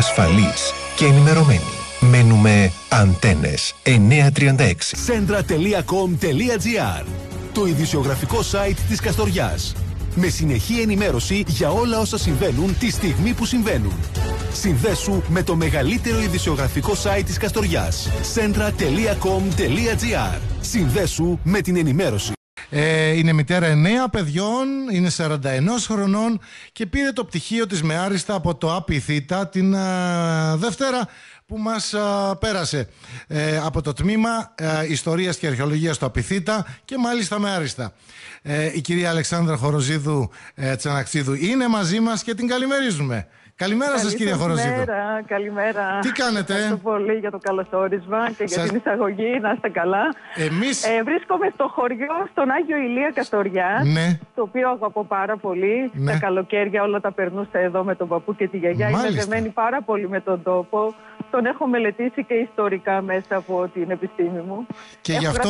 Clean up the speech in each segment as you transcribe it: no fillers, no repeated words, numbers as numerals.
ασφαλείς και ενημερωμένοι. Μένουμε Αντένες 936. Centra.com.gr, το ειδησιογραφικό site της Καστοριάς. Με συνεχή ενημέρωση για όλα όσα συμβαίνουν τη στιγμή που συμβαίνουν. Συνδέσου με το μεγαλύτερο ειδησιογραφικό site της Καστοριάς. Centra.com.gr. Συνδέσου με την ενημέρωση. Είναι μητέρα 9 παιδιών, είναι 41 χρονών και πήρε το πτυχίο της με άριστα από το ΑΠΙΘΙΤΑ την Δευτέρα που μας πέρασε από το τμήμα Ιστορίας και Αρχαιολογίας στο ΑΠΙΘΙΤΑ και μάλιστα με άριστα. Η κυρία Αλεξάνδρα Χοροζίδου Τσαναξίδου είναι μαζί μας και την καλημερίζουμε. Καλημέρα σας, κυρία Χοροζίδου. Καλημέρα. Τι κάνετε? Ευχαριστώ πολύ για το καλωσόρισμα και για την εισαγωγή. Να είστε καλά. Βρίσκομαι στο χωριό, στον Άγιο Ηλία Καστοριά, ναι, το οποίο αγαπώ πάρα πολύ. Ναι. Τα καλοκαίρια όλα τα περνούσα εδώ με τον παππού και τη γιαγιά. Είμαι δεμένη πάρα πολύ με τον τόπο. Τον έχω μελετήσει και ιστορικά μέσα από την επιστήμη μου. Και γι' αυτό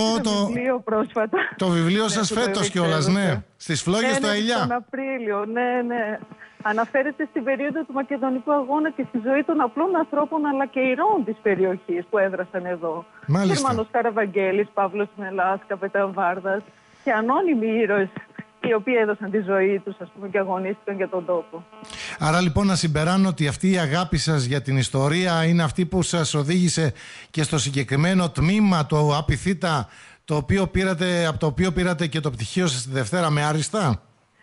το βιβλίο σας φέτος κιόλας, ναι. Στις φλόγες του Αηλιά. Τον Απρίλιο, ναι. Αναφέρεται στην περίοδο του Μακεδονικού Αγώνα και στη ζωή των απλών ανθρώπων αλλά και ηρώων της περιοχής που έδρασαν εδώ. Γερμανός Καραβαγγέλης, Παύλος Μελάς, Καπετάν Βάρδας και ανώνυμοι ήρωες οι οποίοι έδωσαν τη ζωή τους, ας πούμε, και αγωνίστηκαν για τον τόπο. Άρα λοιπόν να συμπεράνω ότι αυτή η αγάπη σας για την ιστορία είναι αυτή που σας οδήγησε και στο συγκεκριμένο τμήμα του ΑΠΙΘΙΤΑ, από το οποίο πήρατε και το πτυχίο σας τη Δευτέρα με άριστα.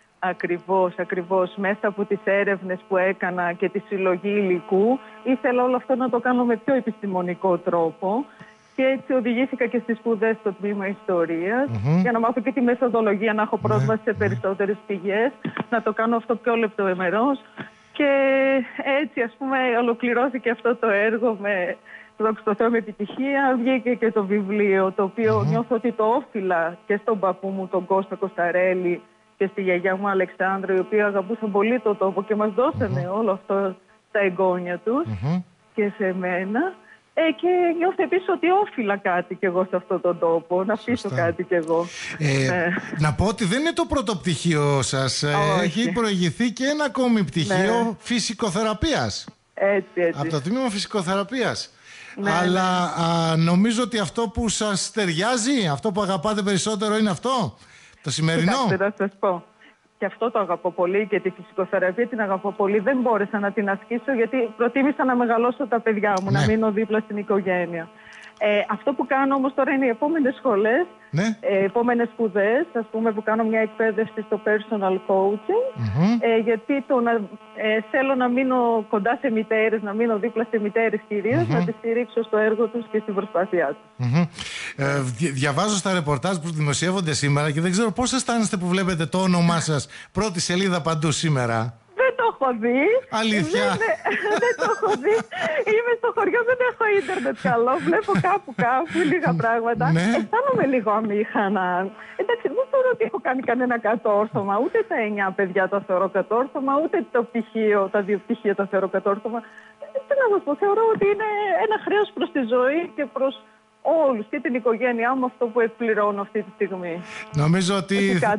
Ακριβώς. Μέσα από τις έρευνες που έκανα και τη συλλογή υλικού, ήθελα όλο αυτό να το κάνω με πιο επιστημονικό τρόπο και έτσι οδηγήθηκα και στις σπουδές στο τμήμα Ιστορίας, για να μάθω και τη μεθοδολογία, να έχω πρόσβαση σε περισσότερες πηγές, να το κάνω αυτό πιο λεπτομερώς και έτσι, ας πούμε, ολοκληρώθηκε αυτό το έργο με... Δόξα τω Θεώ, με επιτυχία. Βγήκε και το βιβλίο, το οποίο νιώθω ότι το όφιλα και στον παππού μου, τον Κώστα Κωνσταρέλη, και στη γιαγιά μου Αλεξάνδρου, οι οποίοι αγαπούσαν πολύ το τόπο και μας δώσανε όλο αυτό στα εγγόνια τους και σε μένα. Και νιώθω επίσης ότι όφιλα κάτι κι εγώ σε αυτόν τον τόπο, να αφήσω κάτι κι εγώ. Να πω ότι δεν είναι το πρώτο πτυχίο σας. Έχει προηγηθεί και ένα ακόμη πτυχίο φυσικοθεραπείας. Έτσι. Από το τμήμα φυσικοθεραπείας. Αλλά νομίζω ότι αυτό που σας ταιριάζει, αυτό που αγαπάτε περισσότερο είναι αυτό, το σημερινό. Κοιτάξτε, να σας πω. Και αυτό το αγαπώ πολύ και τη φυσικοθεραπεία την αγαπώ πολύ. Δεν μπόρεσα να την ασκήσω γιατί προτίμησα να μεγαλώσω τα παιδιά μου, να μείνω δίπλα στην οικογένεια. Αυτό που κάνω όμως τώρα είναι οι επόμενες σχολές, επόμενες σπουδές, ας πούμε, που κάνω μια εκπαίδευση στο personal coaching, γιατί θέλω να μείνω κοντά σε μητέρες, να μείνω δίπλα σε μητέρες κυρίως, να τις στηρίξω στο έργο τους και στην προσπάθειά τους. Διαβάζω στα ρεπορτάζ που δημοσιεύονται σήμερα και δεν ξέρω πώς αισθάνεστε που βλέπετε το όνομά σας πρώτη σελίδα παντού σήμερα. Δεν το έχω δει. Αλήθεια? Δεν το έχω δει. Είμαι στο χωριό, δεν έχω ίντερνετ καλό. Βλέπω κάπου λίγα πράγματα. Αισθάνομαι λίγο αμήχανα. Εντάξει, δεν θεωρώ ότι έχω κάνει κανένα κατόρθωμα. Ούτε τα 9 παιδιά τα θεωρώ κατόρθωμα, ούτε τα 2 πτυχία τα θεωρώ κατόρθωμα. Τι να σας πω, θεωρώ ότι είναι ένα χρέος προς τη ζωή και προς όλους και την οικογένειά μου αυτό που εκπληρώνω αυτή τη στιγμή. Νομίζω ότι...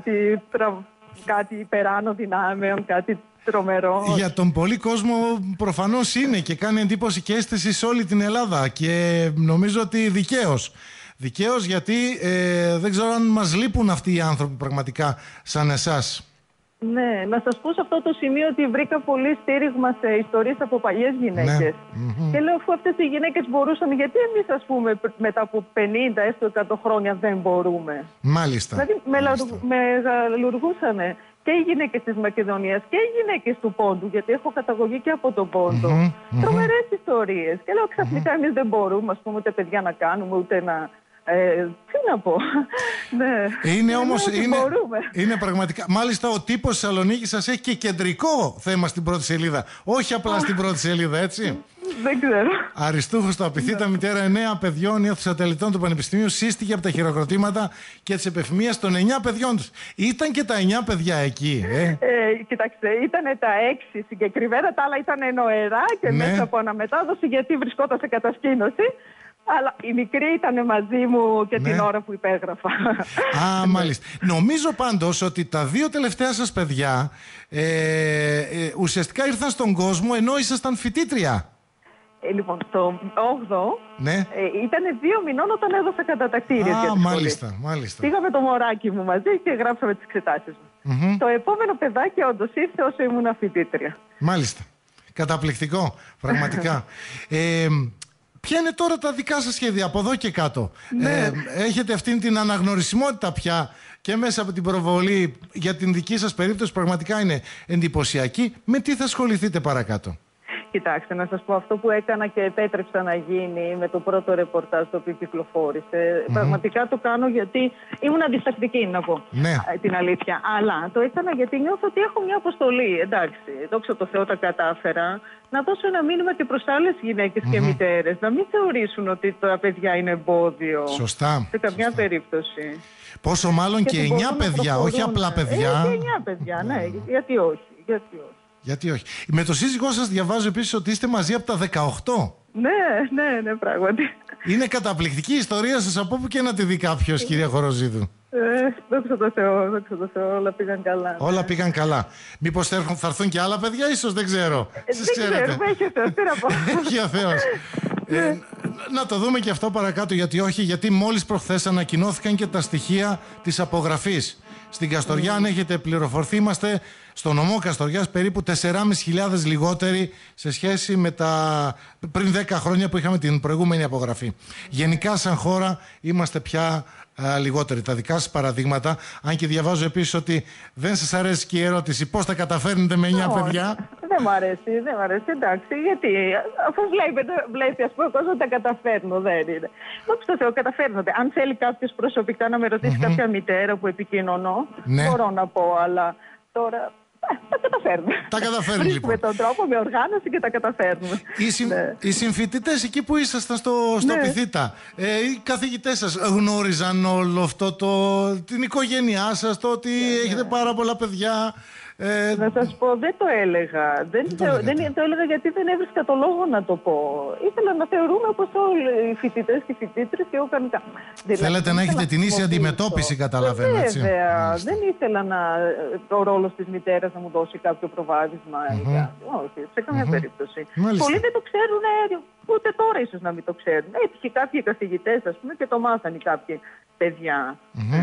Κάτι υπεράνω δυνάμεων, κάτι τρομερό. Για τον πολύ κόσμο προφανώς είναι και κάνει εντύπωση και αίσθηση σε όλη την Ελλάδα και νομίζω ότι δικαίως γιατί δεν ξέρω αν μας λείπουν αυτοί οι άνθρωποι πραγματικά σαν εσάς. Ναι, να σας πω σε αυτό το σημείο ότι βρήκα πολύ στήριγμα σε ιστορίες από παλιές γυναίκες. Και λέω, αφού αυτές οι γυναίκες μπορούσαν, γιατί εμείς, ας πούμε, μετά από 50 έστω 100 χρόνια δεν μπορούμε. Μάλιστα. Δηλαδή μεγαλουργούσανε και οι γυναίκες της Μακεδονίας και οι γυναίκες του Πόντου, γιατί έχω καταγωγή και από τον Πόντο. Τρομερές ιστορίες. Και λέω, ξαφνικά εμείς δεν μπορούμε, ας πούμε, ούτε παιδιά να κάνουμε, ούτε να... τι να πω. Είναι όμως, είναι πραγματικά. Μάλιστα ο τύπος Θεσσαλονίκης σας έχει και κεντρικό θέμα στην πρώτη σελίδα. Όχι απλά στην πρώτη σελίδα, έτσι. Δεν ξέρω. Αριστούχος στο ΑΠΙΘΙΤΑ, μητέρα 9 παιδιών, ύθουσα τελετών του Πανεπιστημίου, σύστηκε από τα χειροκροτήματα και τις επεφημίες των 9 παιδιών τους. Ήταν και τα 9 παιδιά εκεί, Κοιτάξτε, ήταν τα 6 συγκεκριμένα, τα άλλα ήταν νοερά και μέσα από αναμετάδοση γιατί βρισκόταν σε κατασκήνωση. Αλλά η μικρή ήταν μαζί μου και την ώρα που υπέγραφα. Μάλιστα. Νομίζω πάντως ότι τα 2 τελευταία σας παιδιά ουσιαστικά ήρθαν στον κόσμο ενώ ήσασταν φοιτήτρια. Λοιπόν, το 8ο Ναι. ήταν 2 μηνών όταν έδωσα κατατακτήριες για τη μάλιστα, μάλιστα. Πήγα με το μωράκι μου μαζί και γράψαμε τις εξετάσεις μου. Το επόμενο παιδάκι όντως ήρθε όσο ήμουν φοιτήτρια. Μάλιστα. Καταπληκτικό, πραγματικά. Ποια είναι τώρα τα δικά σας σχέδια από εδώ και κάτω? Ναι. Έχετε αυτήν την αναγνωρισιμότητα πια και μέσα από την προβολή για την δική σας περίπτωση, πραγματικά είναι εντυπωσιακή. Με τι θα ασχοληθείτε παρακάτω? Κοιτάξτε, να σας πω, αυτό που έκανα και επέτρεψα να γίνει με το πρώτο ρεπορτάζ το οποίο κυκλοφόρησε, πραγματικά το κάνω γιατί ήμουν αντιστακτική, να πω την αλήθεια. Αλλά το έκανα γιατί νιώθω ότι έχω μια αποστολή. Εντάξει, δόξα τω Θεώ τα κατάφερα. Να δώσω ένα μήνυμα και προς άλλες γυναίκες και μητέρες. Να μην θεωρήσουν ότι τα παιδιά είναι εμπόδιο. Σωστά. Σε καμιά περίπτωση. Πόσο μάλλον και 9 παιδιά, όχι απλά παιδιά. Και 9 παιδιά, ναι. Γιατί όχι. Γιατί όχι. Με το σύζυγό σας διαβάζω επίσης ότι είστε μαζί από τα 18. Ναι, πράγματι. Είναι καταπληκτική η ιστορία σας, από όπου και να τη δει κάποιος, κυρία Χοροζίδου. Δόξα τω Θεώ, όλα πήγαν καλά. Όλα πήγαν καλά. Μήπως θα έρθουν και άλλα παιδιά, ίσως, δεν ξέρω. Δεν ξέρω, έχει ο Θεός, τι να πω. Έχει ο Θεός. Να το δούμε και αυτό παρακάτω, γιατί όχι, γιατί μόλις προχθές ανακοινώθηκαν και τα στοιχεία της απογραφής. Στην Καστοριά, αν έχετε πληροφορθεί, είμαστε στο νομό Καστοριάς περίπου 4.500 λιγότεροι σε σχέση με τα πριν 10 χρόνια που είχαμε την προηγούμενη απογραφή. Γενικά σαν χώρα είμαστε πια λιγότεροι. Τα δικά σας παραδείγματα, αν και διαβάζω επίσης ότι δεν σας αρέσει και η ερώτηση πώς τα καταφέρνετε με 9 παιδιά. Δεν μου αρέσει, εντάξει, γιατί αφού βλέπει, ας πούμε, κόσμο ότι τα καταφέρνω, δεν είναι. Δόξα τω Θεώ, καταφέρνονται. Αν θέλει κάποιος προσωπικά να με ρωτήσει κάποια μητέρα που επικοινωνώ, μπορώ να πω, αλλά τώρα τα καταφέρνουμε. Τα καταφέρνουμε, λοιπόν. Με τον τρόπο, με οργάνωση και τα καταφέρνουμε. Οι συμφοιτητές εκεί που ήσασταν στο Πυθίτα, οι καθηγητές σας γνώριζαν όλο αυτό, την οικογένειά σας, το ότι έχετε πάρα πολλά παιδιά? Να σας πω, δεν το έλεγα. Δεν το έλεγα γιατί δεν έβρισκα το λόγο να το πω. Ήθελα να θεωρούμε όπως όλοι οι φοιτητές και οι φοιτήτρες και εγώ κανονικά. Θέλετε να έχετε την ίση αντιμετώπιση, καταλαβαίνω, έτσι. Βέβαια. Δεν ήθελα ο ρόλος της μητέρας να μου δώσει κάποιο προβάδισμα. Όχι, σε καμία περίπτωση. Πολλοί δεν το ξέρουν, ούτε τώρα ίσως να μην το ξέρουν. Έτυχε κάποιοι καθηγητές, ας πούμε, και το μάθανε κάποιοι παιδιά.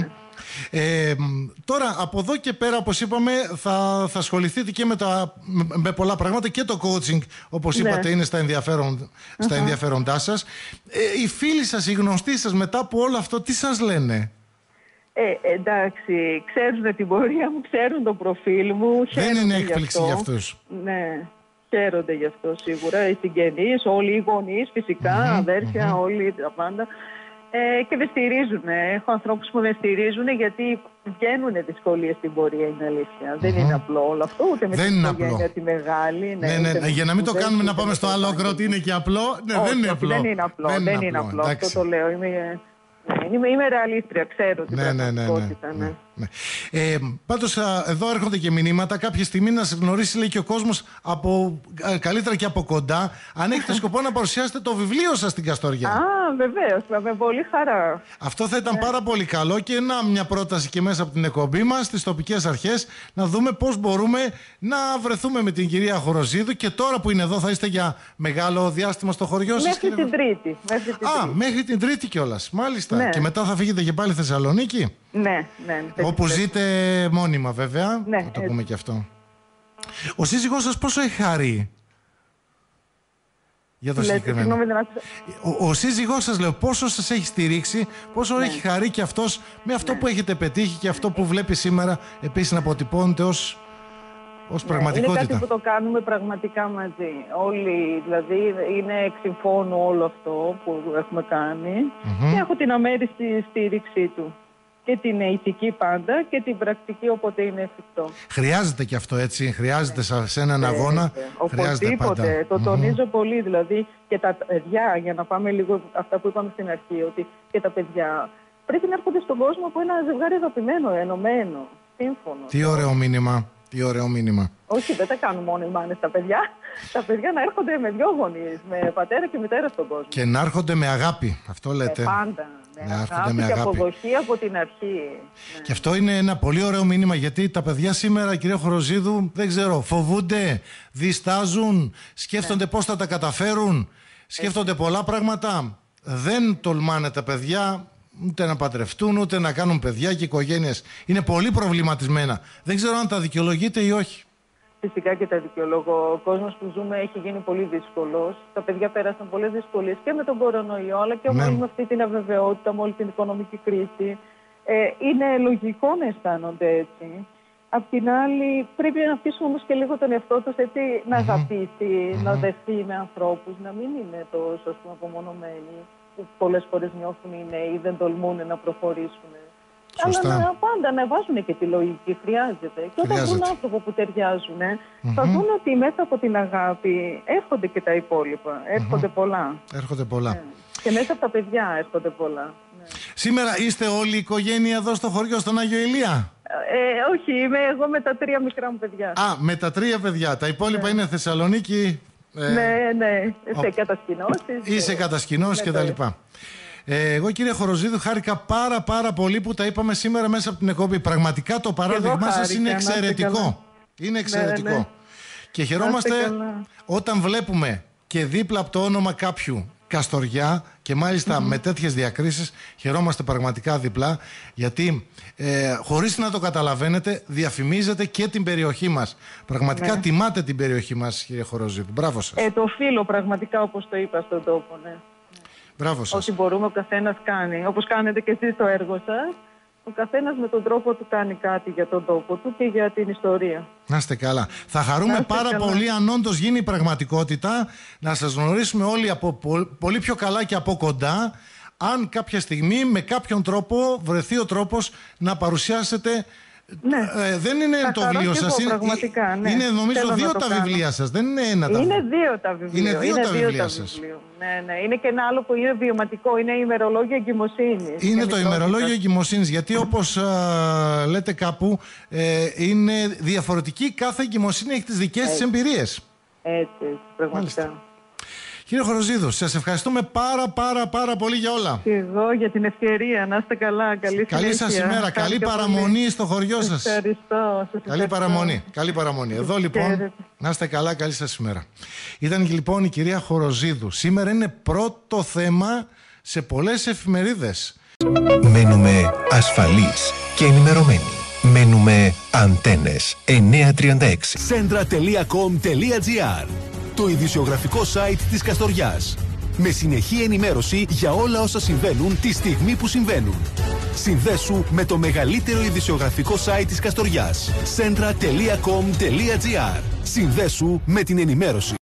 Τώρα από εδώ και πέρα, όπως είπαμε, θα ασχοληθείτε και με πολλά πράγματα, και το coaching, όπως είπατε, είναι στα ενδιαφέροντά σας. Οι φίλοι σας, οι γνωστοί σας, μετά από όλο αυτό, τι σας λένε? Εντάξει, ξέρουν την πορεία μου, ξέρουν το προφίλ μου. Δεν είναι έκπληξη για αυτούς? Ναι, χαίρονται γι' αυτό σίγουρα. Οι συγγενείς, όλοι οι γονείς, φυσικά, αδέρφια, όλοι τα πάντα. Και με στηρίζουν. Έχω ανθρώπους που με στηρίζουν γιατί βγαίνουν δυσκολίες στην πορεία, είναι αλήθεια. Δεν είναι απλό όλο αυτό, ούτε με την οικογένεια τη μεγάλη. Ναι, για να μην το κάνουμε να πάμε στο άλλο άκρο ότι είναι και απλό. Δεν είναι απλό. Δεν είναι απλό. Αυτό το λέω. Είμαι ρεαλίστρια, ξέρω την πραγματικότητα. Πάντως εδώ έρχονται και μηνύματα. Κάποια στιγμή να σε γνωρίσει, λέει, και ο κόσμος καλύτερα και από κοντά. Αν έχετε σκοπό να παρουσιάσετε το βιβλίο σας στην Καστοριά. Βεβαίως, με πολύ χαρά. Αυτό θα ήταν πάρα πολύ καλό, και μια πρόταση και μέσα από την εκπομπή μας στις τοπικές αρχές, να δούμε πώς μπορούμε να βρεθούμε με την κυρία Χοροζίδου. Και τώρα που είναι εδώ, θα είστε για μεγάλο διάστημα στο χωριό σας? Μέχρι την Τρίτη. Μέχρι την Τρίτη κιόλας. Μάλιστα. Ναι. Και μετά θα φύγετε και πάλι Θεσσαλονίκη? Ναι. Όπου ζείτε μόνιμα, βέβαια. Ναι, θα το πούμε και αυτό. Ο σύζυγός σας πόσο έχει χαρεί για το συγκεκριμένο? Ο σύζυγός σας, λέω, πόσο σας έχει στηρίξει, πόσο έχει χαρεί και αυτός με αυτό που έχετε πετύχει και αυτό που βλέπει σήμερα επίσης να αποτυπώνεται ως πραγματικότητα? Είναι κάτι που το κάνουμε πραγματικά μαζί. Όλοι, δηλαδή, είναι εξ συμφώνου όλο αυτό που έχουμε κάνει. Και έχω την αμέριστη στήριξή του. Και την ηθική πάντα και την πρακτική όποτε είναι εφικτό. Χρειάζεται και αυτό, έτσι. Χρειάζεται σε έναν αγώνα. Χρειάζεται πάντα. Το τονίζω πολύ. Δηλαδή και τα παιδιά, για να πάμε λίγο αυτά που είπαμε στην αρχή, ότι και τα παιδιά πρέπει να έρχονται στον κόσμο από ένα ζευγάρι αγαπημένο, ενωμένο, σύμφωνο. Τι ωραίο μήνυμα. Τι ωραίο μήνυμα. Όχι, δεν τα κάνουν μόνο οι μάνες τα παιδιά. Τα παιδιά να έρχονται με δυο γονείς, με πατέρα και μητέρα στον κόσμο. Και να έρχονται με αγάπη. Αυτό λέτε. Πάντα. Με αγάπη και αποδοχή από την αρχή. Και αυτό είναι ένα πολύ ωραίο μήνυμα, γιατί τα παιδιά σήμερα, κυρία Χοροζίδου, δεν ξέρω, φοβούνται, διστάζουν, σκέφτονται πώς θα τα καταφέρουν. σκέφτονται πολλά πράγματα. Δεν τολμάνε τα παιδιά ούτε να παντρευτούν, ούτε να κάνουν παιδιά και οικογένειες. Είναι πολύ προβληματισμένα. Δεν ξέρω αν τα δικαιολογείται ή όχι. Φυσικά και τα δικαιολογώ. Ο κόσμος που ζούμε έχει γίνει πολύ δύσκολος. Τα παιδιά πέρασαν πολλές δυσκολίες και με τον κορονοϊό, αλλά και με αυτή την αβεβαιότητα, με όλη την οικονομική κρίση. Είναι λογικό να αισθάνονται έτσι. Απ' την άλλη, πρέπει να αφήσουμε όμως και λίγο τον εαυτό τους έτσι, να αγαπήσει, να δεχθεί με ανθρώπους, να μην είναι τόσο απομονωμένοι, που πολλές φορές νιώθουν οι νέοι, δεν τολμούν να προχωρήσουν. Σωστά. Αλλά πάντα να βάζουν και τη λογική, χρειάζεται. Και όταν βρουν άνθρωπο που ταιριάζουν, θα δουν ότι μέσα από την αγάπη έρχονται και τα υπόλοιπα. Έρχονται πολλά. Έρχονται πολλά. Ναι. Και μέσα από τα παιδιά έρχονται πολλά. Ναι. Σήμερα είστε όλη η οικογένεια εδώ στο χωριό, στον Άγιο Ηλία? Όχι, είμαι εγώ με τα 3 μικρά μου παιδιά. Α, με τα 3 παιδιά. Τα υπόλοιπα είναι Θεσσαλονίκη. Ναι. Σε κατασκηνώσεις. Ή σε κατασκηνώσεις και τα λοιπά. Εγώ, κύριε Χοροζίδου, χάρηκα πάρα πολύ που τα είπαμε σήμερα μέσα από την εκπομπή. Πραγματικά το παράδειγμά σας είναι εξαιρετικό. Είναι εξαιρετικό. Ναι. Και χαιρόμαστε όταν βλέπουμε και δίπλα από το όνομα κάποιου Καστοριά, και μάλιστα με τέτοιες διακρίσεις, χαιρόμαστε πραγματικά διπλά, γιατί χωρίς να το καταλαβαίνετε διαφημίζετε και την περιοχή μας. Πραγματικά τιμάτε την περιοχή μας, κύριε Χοροζίδου. Μπράβο σας. Το οφείλω πραγματικά, όπως το είπα, στον τόπο. Ναι. Μπράβο σας. Ό,τι μπορούμε ο καθένας κάνει. Όπως κάνετε και εσείς το έργο σας, ο καθένας με τον τρόπο του κάνει κάτι για τον τόπο του και για την ιστορία. Να είστε καλά. Θα χαρούμε πάρα πολύ αν όντως γίνει πραγματικότητα να σας γνωρίσουμε όλοι από πολύ πιο καλά και από κοντά, αν κάποια στιγμή με κάποιον τρόπο βρεθεί ο τρόπος να παρουσιάσετε. Ναι. Δεν είναι το βιβλίο σας. Είναι νομίζω 2 τα βιβλία σας. Δεν είναι 1 τα βιβλία. Είναι 2 τα βιβλία. Είναι 2 τα βιβλία σας. Ναι. Είναι και ένα άλλο που είναι βιωματικό. Είναι ημερολόγιο εγκυμοσύνης. Είναι το ημερολόγιο εγκυμοσύνης. Γιατί όπως λέτε κάπου, είναι διαφορετική. Κάθε εγκυμοσύνη έχει τις δικές της εμπειρίες. Έτσι, πραγματικά. Κύριε Χοροζίδου, σας ευχαριστούμε πάρα πολύ για όλα. Και εγώ για την ευκαιρία. Να είστε καλά. Καλή σας ημέρα. Καλή παραμονή στο χωριό σας. Ευχαριστώ. Καλή παραμονή. Εδώ λοιπόν, να είστε καλά. Καλή σας ημέρα. Ήταν λοιπόν η κυρία Χοροζίδου. Σήμερα είναι πρώτο θέμα σε πολλές εφημερίδες. Μένουμε ασφαλείς και ενημερωμένοι. Μένουμε Αντένες 936. Centra.com.gr, το ειδησιογραφικό site της Καστοριάς. Με συνεχή ενημέρωση για όλα όσα συμβαίνουν τη στιγμή που συμβαίνουν. Συνδέσου με το μεγαλύτερο ειδησιογραφικό site της Καστοριάς. Centra.com.gr. Συνδέσου με την ενημέρωση.